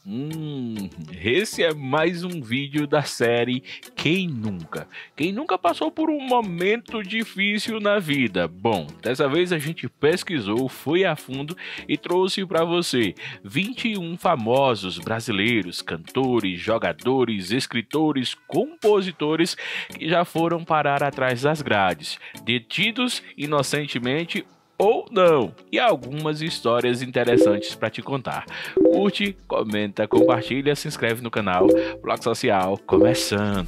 Esse é mais um vídeo da série Quem Nunca? Quem nunca passou por um momento difícil na vida? Bom, dessa vez a gente pesquisou, foi a fundo e trouxe para você 21 famosos brasileiros, cantores, jogadores, escritores, compositores que já foram parar atrás das grades, detidos inocentemente ou não, e algumas histórias interessantes para te contar. Curte, comenta, compartilha, se inscreve no canal. Bloco Social começando.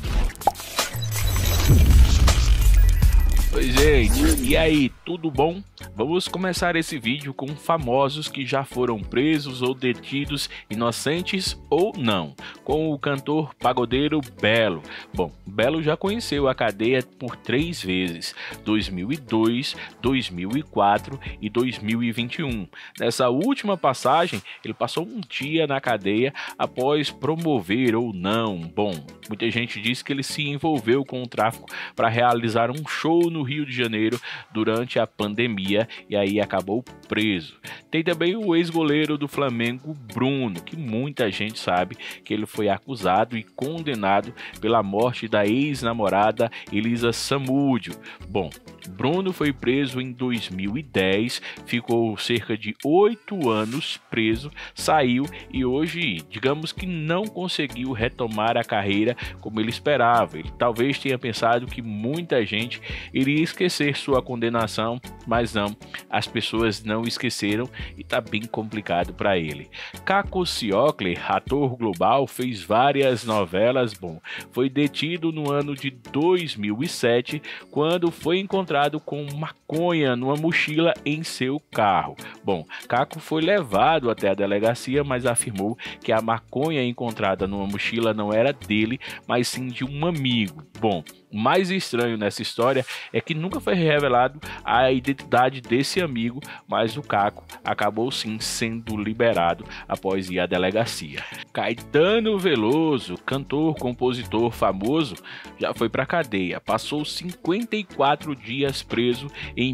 Oi gente, e aí, tudo bom? Vamos começar esse vídeo com famosos que já foram presos ou detidos, inocentes ou não, com o cantor pagodeiro Belo. Bom, Belo já conheceu a cadeia por 3 vezes, 2002, 2004 e 2021. Nessa última passagem, ele passou um dia na cadeia após promover ou não. Bom, muita gente diz que ele se envolveu com o tráfico para realizar um show no Rio de Janeiro durante a pandemia e aí acabou preso. Tem também o ex-goleiro do Flamengo, Bruno, que muita gente sabe que ele foi acusado e condenado pela morte da ex-namorada Elisa Samúdio. Bom, Bruno foi preso em 2010, ficou cerca de 8 anos preso, saiu e hoje, digamos que não conseguiu retomar a carreira como ele esperava. Ele talvez tenha pensado que muita gente iria esquecer sua condenação, mas não, as pessoas não esqueceram e tá bem complicado para ele. Caco Ciocler, ator global, fez várias novelas. Bom, foi detido no ano de 2007 quando foi encontrado com maconha numa mochila em seu carro. Bom, Caco foi levado até a delegacia, mas afirmou que a maconha encontrada numa mochila não era dele, mas sim de um amigo. Bom, o mais estranho nessa história é que nunca foi revelado a identidade desse amigo, mas o Caco acabou sim sendo liberado após ir à delegacia. Caetano Veloso, cantor, compositor famoso, já foi para a cadeia. Passou 54 dias preso em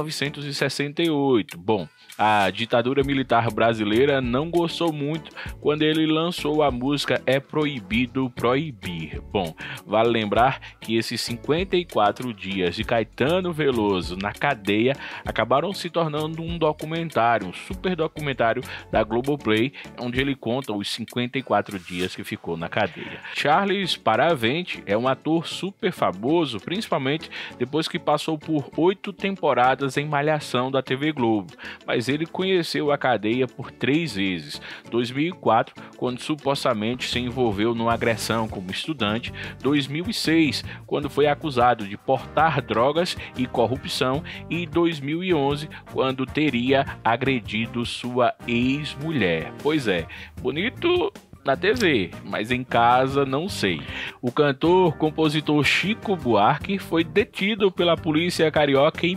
1968. Bom, a ditadura militar brasileira não gostou muito quando ele lançou a música É Proibido Proibir. Bom, vale lembrar que esses 54 dias de Caetano Veloso na cadeia acabaram se tornando um documentário, um super documentário da Globoplay, onde ele conta os 54 dias que ficou na cadeia. Charles Paravente é um ator super famoso, principalmente depois que passou por 8 temporadas em Malhação da TV Globo, mas ele conheceu a cadeia por 3 vezes. 2004, quando supostamente se envolveu numa agressão como estudante, 2006, quando foi acusado de portar drogas e corrupção, e 2011, quando teria agredido sua ex-mulher. Pois é, bonito na TV, mas em casa não sei. O cantor, compositor Chico Buarque foi detido pela polícia carioca em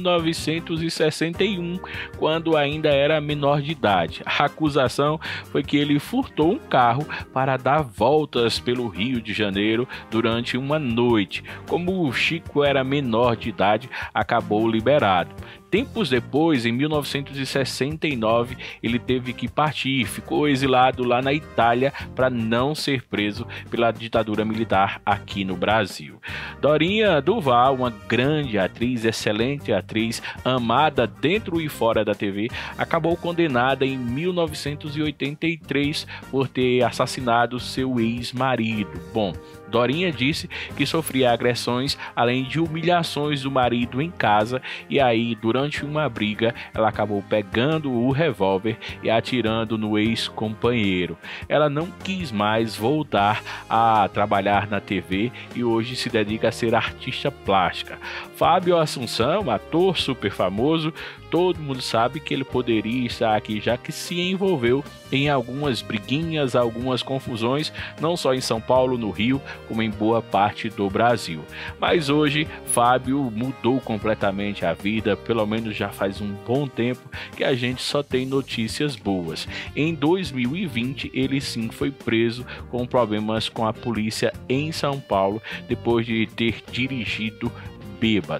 1961, quando ainda era menor de idade. A acusação foi que ele furtou um carro para dar voltas pelo Rio de Janeiro durante uma noite. Como o Chico era menor de idade, acabou liberado. Tempos depois, em 1969, ele teve que partir, ficou exilado lá na Itália para não ser preso pela ditadura militar aqui no Brasil. Dorinha Duval, uma grande atriz, excelente atriz, amada dentro e fora da TV, acabou condenada em 1983 por ter assassinado seu ex-marido. Bom, Dorinha disse que sofria agressões, além de humilhações do marido em casa, e aí, durante uma briga, ela acabou pegando o revólver e atirando no ex-companheiro. Ela não quis mais voltar a trabalhar na TV e hoje se dedica a ser artista plástica. Fábio Assunção, ator super famoso, todo mundo sabe que ele poderia estar aqui, já que se envolveu em algumas briguinhas, algumas confusões, não só em São Paulo, no Rio, como em boa parte do Brasil. Mas hoje, Fábio mudou completamente a vida, pelo menos já faz um bom tempo que a gente só tem notícias boas. Em 2020, ele sim foi preso com problemas com a polícia em São Paulo, depois de ter dirigido bêbado.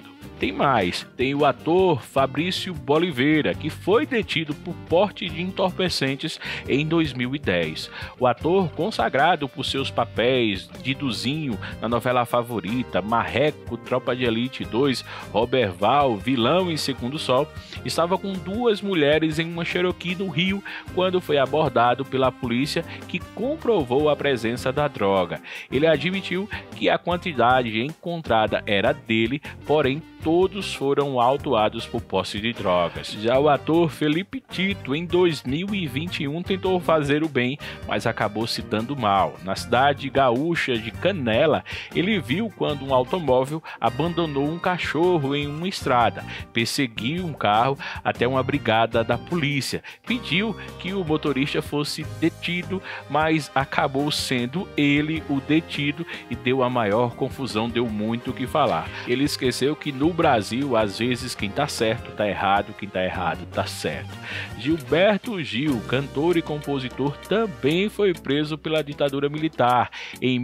Tem mais, tem o ator Fabrício Boliveira, que foi detido por porte de entorpecentes em 2010. O ator, consagrado por seus papéis de Duzinho na novela Favorita, Marreco, Tropa de Elite 2, Roberval, Vilão em Segundo Sol, estava com duas mulheres em uma Cherokee no Rio quando foi abordado pela polícia, que comprovou a presença da droga. Ele admitiu que a quantidade encontrada era dele, porém todos foram autuados por posse de drogas. Já o ator Felipe Tito, em 2021, tentou fazer o bem, mas acabou se dando mal. Na cidade gaúcha de Canela, ele viu quando um automóvel abandonou um cachorro em uma estrada, perseguiu um carro até uma brigada da polícia, pediu que o motorista fosse detido, mas acabou sendo ele o detido e deu a maior confusão, deu muito o que falar. Ele esqueceu que no Brasil, às vezes, quem tá certo tá errado, quem tá errado tá certo. Gilberto Gil, cantor e compositor, também foi preso pela ditadura militar em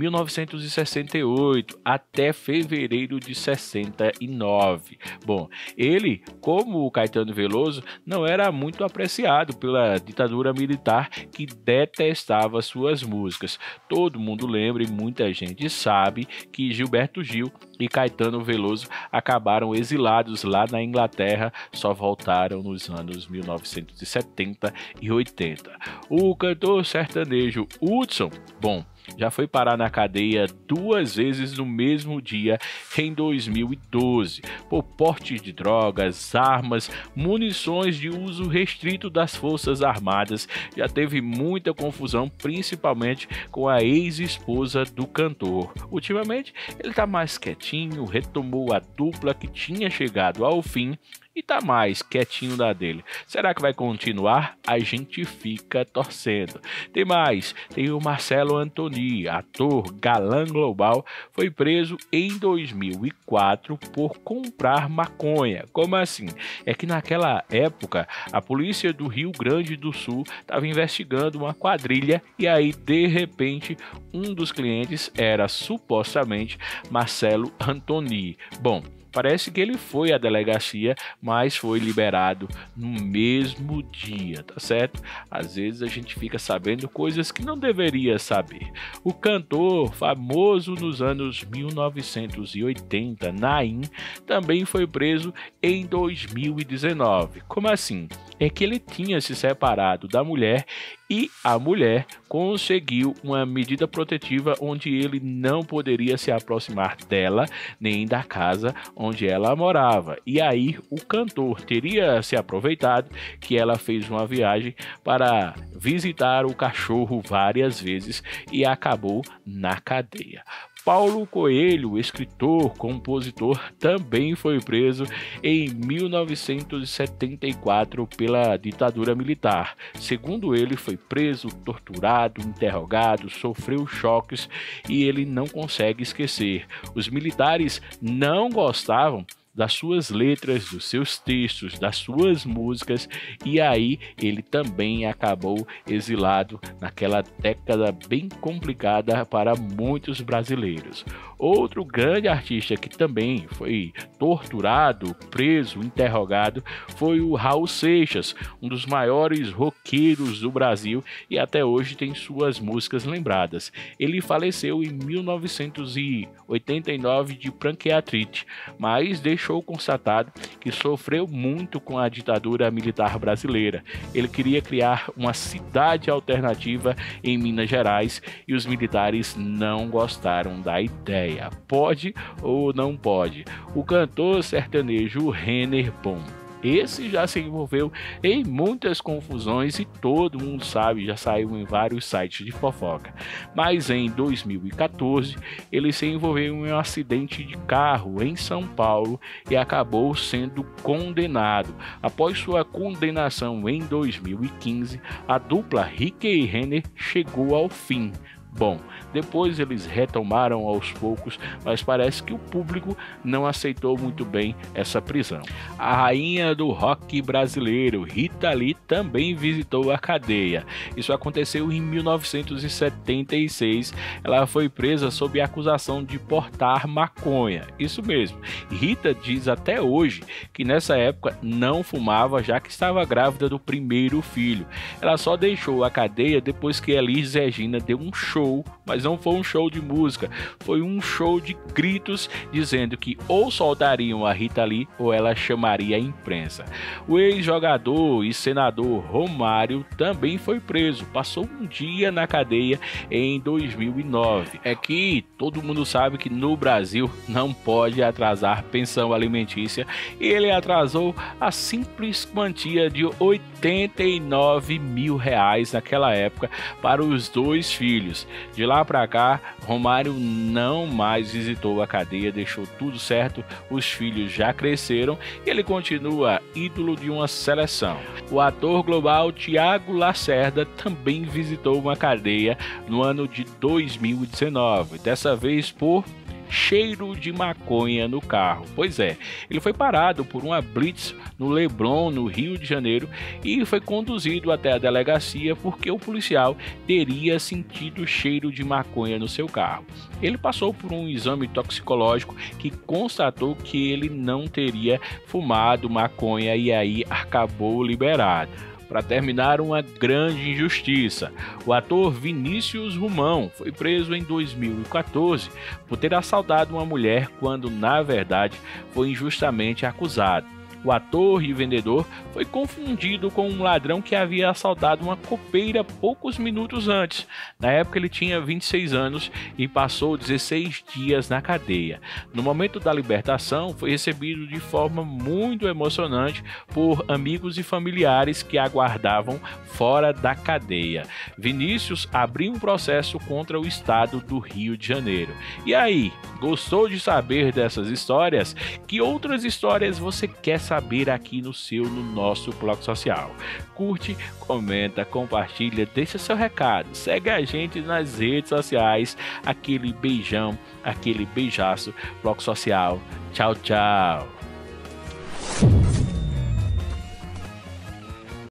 1968 até fevereiro de 69. Bom, ele, como o Caetano Veloso, não era muito apreciado pela ditadura militar, que detestava suas músicas. Todo mundo lembra e muita gente sabe que Gilberto Gil e Caetano Veloso acabaram exilados lá na Inglaterra, só voltaram nos anos 1970 e 80. O cantor sertanejo Hudson, bom, já foi parar na cadeia 2 vezes no mesmo dia em 2012, por porte de drogas, armas, munições de uso restrito das Forças Armadas. Já teve muita confusão, principalmente com a ex-esposa do cantor. Ultimamente, ele está mais quietinho, retomou a dupla que tinha chegado ao fim e tá mais quietinho da dele. Será que vai continuar? A gente fica torcendo. Tem mais, tem o Marcelo Anthony, ator galã global, foi preso em 2004 por comprar maconha. Como assim? É que naquela época a polícia do Rio Grande do Sul estava investigando uma quadrilha e aí de repente um dos clientes era supostamente Marcelo Anthony. Bom, parece que ele foi à delegacia, mas foi liberado no mesmo dia, tá certo? Às vezes a gente fica sabendo coisas que não deveria saber. O cantor famoso nos anos 1980, Naim, também foi preso em 2019. Como assim? É que ele tinha se separado da mulher e a mulher conseguiu uma medida protetiva onde ele não poderia se aproximar dela nem da casa onde ela morava. E aí o cantor teria se aproveitado que ela fez uma viagem para visitar o cachorro várias vezes e acabou na cadeia. Paulo Coelho, escritor, compositor, também foi preso em 1974 pela ditadura militar. Segundo ele, foi preso, torturado, interrogado, sofreu choques e ele não consegue esquecer. Os militares não gostavam das suas letras, dos seus textos, das suas músicas, e aí ele também acabou exilado naquela década bem complicada para muitos brasileiros. Outro grande artista que também foi torturado, preso, interrogado, foi o Raul Seixas, um dos maiores roqueiros do Brasil e até hoje tem suas músicas lembradas. Ele faleceu em 1989 de pancreatite, mas deixou constatado que sofreu muito com a ditadura militar brasileira. Ele queria criar uma cidade alternativa em Minas Gerais e os militares não gostaram da ideia. Pode ou não pode? O cantor sertanejo Renner Bom, esse já se envolveu em muitas confusões e todo mundo sabe, já saiu em vários sites de fofoca. Mas em 2014 ele se envolveu em um acidente de carro em São Paulo e acabou sendo condenado. Após sua condenação em 2015, a dupla Rick e Renner chegou ao fim. Bom, depois eles retomaram aos poucos, mas parece que o público não aceitou muito bem essa prisão. A rainha do rock brasileiro, Rita Lee, também visitou a cadeia. Isso aconteceu em 1976. Ela foi presa sob a acusação de portar maconha. Isso mesmo. Rita diz até hoje que nessa época não fumava, já que estava grávida do primeiro filho. Ela só deixou a cadeia depois que Elis Regina deu um show, mas não foi um show de música, foi um show de gritos dizendo que ou soldariam a Rita Lee ou ela chamaria a imprensa. O ex-jogador e senador Romário também foi preso, passou um dia na cadeia em 2009. É que todo mundo sabe que no Brasil não pode atrasar pensão alimentícia e ele atrasou a simples quantia de R$ 89 mil naquela época para os 2 filhos. De lá para cá, Romário não mais visitou a cadeia, deixou tudo certo, os filhos já cresceram e ele continua ídolo de uma seleção. O ator global Tiago Lacerda também visitou uma cadeia no ano de 2019, dessa vez por cheiro de maconha no carro. Pois é, ele foi parado por uma blitz no Leblon, no Rio de Janeiro, e foi conduzido até a delegacia porque o policial teria sentido cheiro de maconha no seu carro. Ele passou por um exame toxicológico que constatou que ele não teria fumado maconha e aí acabou liberado. Para terminar, uma grande injustiça. O ator Vinícius Romão foi preso em 2014 por ter assaltado uma mulher quando, na verdade, foi injustamente acusado. O ator e vendedor foi confundido com um ladrão que havia assaltado uma copeira poucos minutos antes. Na época ele tinha 26 anos e passou 16 dias na cadeia. No momento da libertação, foi recebido de forma muito emocionante por amigos e familiares que aguardavam fora da cadeia. Vinícius abriu um processo contra o estado do Rio de Janeiro. E aí, gostou de saber dessas histórias? Que outras histórias você quer saber aqui no nosso blog social? Curte, comenta, compartilha, deixa seu recado, segue a gente nas redes sociais, aquele beijão, aquele beijaço, blog social. Tchau, tchau.